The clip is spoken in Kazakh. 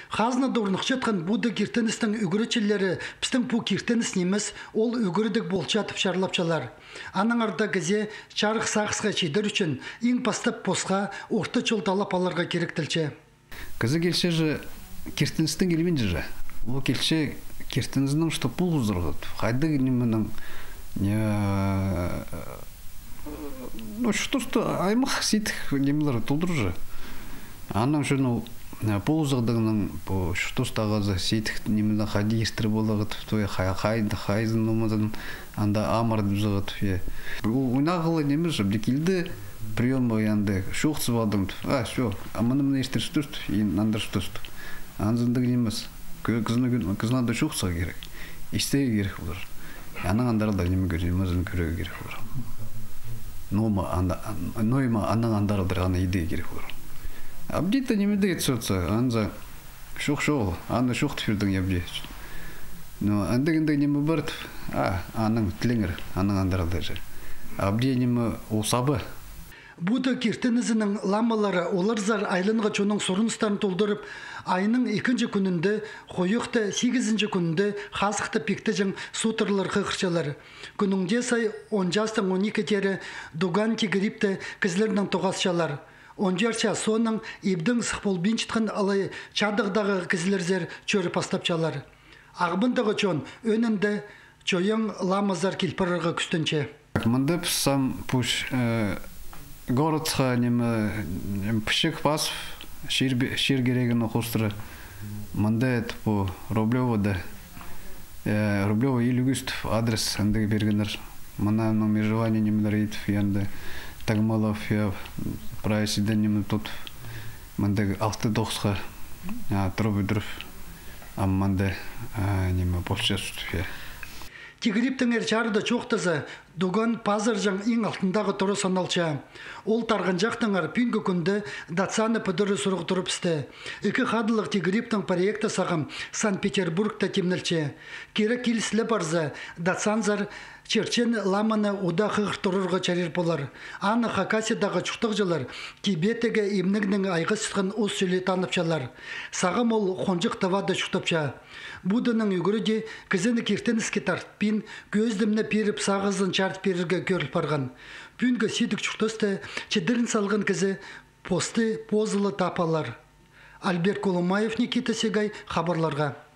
Хазна дорнықшатқан бұды кертеністің үгіречелері пістің бұ кертеніс немес ол үгірдік болчатып шарлапчалар. Аның арда кізе чарық сақысқа чедір үшін ең бастап посқа орта чол талап аларға керектілче. Кізі келше же кертеністің келмен же. Ол келше кертенізінің что пул ұздырғыд. Қайды келменің ну что аймақ сейтік немелері толдыр же. Анның шыны полузагдыгның по что стагазы сейтик немена хадистр болагыт той хайзын номадан анда амар дузагыт фе унагылы немеш бдикилди прием боянды шухс бадым всё аманымны эштирстүст андырстүст анзындык немес кызна да шухса керек истеге керек булар аның андарда неме көрөмөзүн көрөгө керек булар нома анда нойма аның андарда гана иде керек булар Абдита не медает соца, анза шух-шоу, анна шух-тфирдың ябде. Но андегенде не мыбырт, аның тлингер, аның андаралды же. Абди не мы усабы. Бұды кертенізінің ламалары оларзар айлынға чоның сұрыныстарын толдырып, айының 2-ші күнінде, қойықты 8-ші күнінде қасықты пекті жың сутырлар қықырчалар. Күніңде сай 10-жастың 12-тері дуган тегіріпті кізлерінің тоғасшалар. Онжарча соның ебдің сықпол бенчітқын алай чадығдағы кізілерзер чөрі пастапчалар. Ағбындағы чон өнінде чойың ламазар келпірірға күстінче. Мында сам пуш городқа немі пішік пасып шер керегін оқыстыры. Мында әті по Рублевода, Рублево Елігістів адрес әндігі бергенер. Мына межевание немелер етіп енді Тагмалов я прайсиденем тут манде автодоксқа трубыдров амманде неме полчасутфе. Тигриптің әрчарды чоқтызы дуган пазаржың ең алтындағы тұры саналча. Ол тарған жақтыңар пүнгі күнді датсаны пыдыры сұрық тұрып істі. Екі қадылық Тигриптің проекты сағым Санкт-Петербургта темнілче. Кері келісілі барзы датсанзар Черчен ламаны уда қығыр тұрырға чарер болар. Аны Хакасиядағы чуқтық жылар Тибетеге емнігнің айғы сұтқын өз сөйле таныпчалар. Сағым ол қонжық тавады чуқтапча. Будының үгіріде кізіні кертеніске тартпин көздімні періп сағызын чарт перірге көріл барған. Бүнгі сетік чуқтысты чедірін салған кізі посты позылы тапалар. Альберт Коломаев, Никита Сегай, хабарларға.